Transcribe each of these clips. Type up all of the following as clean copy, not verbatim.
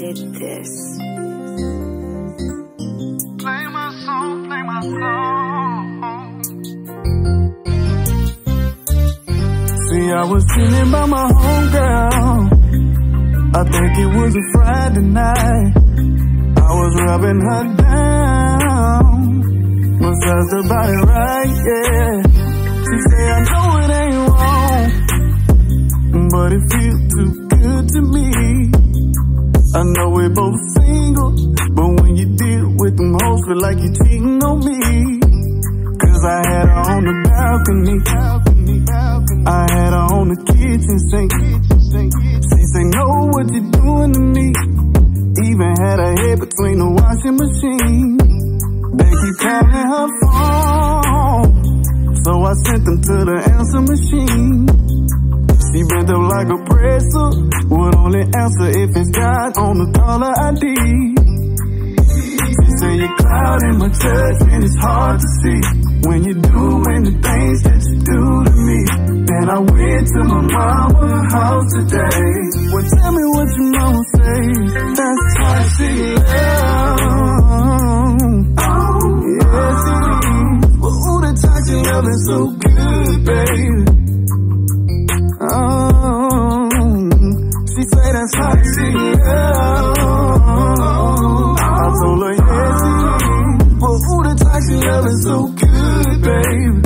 did this. Play my song, play my song. See, I was chilling by my homegirl. I think it was a Friday night. I was rubbing her down, massaged her body right, yeah. She said, I know it ain't wrong, but it feels too good to me. I know we both single, but when you deal with them hoes, feel like you're cheating on me. Cause I had her on the balcony, I had her on the kitchen sink. She say, know what you're doing to me. Even had her head between the washing machine. They keep calling her phone, so I sent them to the answer machine. She bent up like a presser, would only answer if it's God on the caller ID. She say you're clouding my judgment, it's hard to see when you're doing the things that you do to me. And I went to my mama's house today. Well, tell me what your mama say. That's why she love. Oh, yes it is. But ooh, the time she loving so good, baby. Oh, she say that's how she love. I told her yes it is. But ooh, the time she loving so good, baby.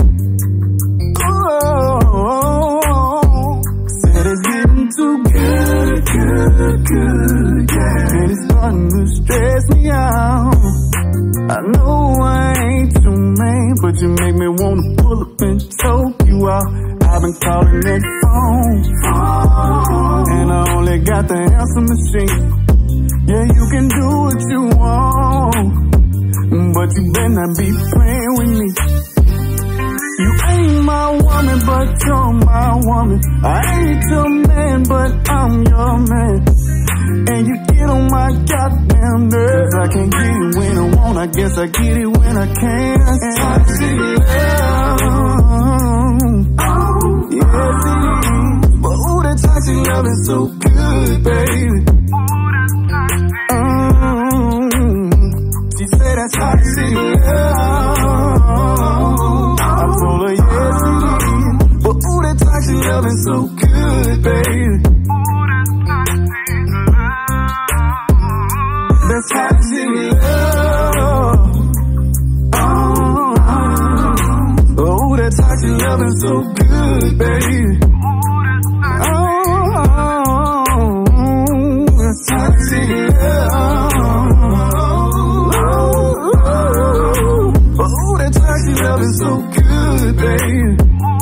Good, yeah. And it's starting to stress me out. I know I ain't your man, but you make me wanna pull up and choke you out. I've been calling that phone, and I only got the answer machine. Yeah, you can do what you want, but you better not be playing with me. You ain't my woman, but you're my woman. I ain't your man, but I'm your man. And you get on my goddamn nerves. I can't get it when I want, I guess I get it when I can. And I see love. Oh, yes it is. But ooh, that toxic love is so good, baby. She said that's toxic love. I told her yes it is. But ooh, that toxic love is so good, baby. That's toxic love. Oh, that toxic love is so good, baby. That's toxic love. Oh, that toxic love is so good, baby.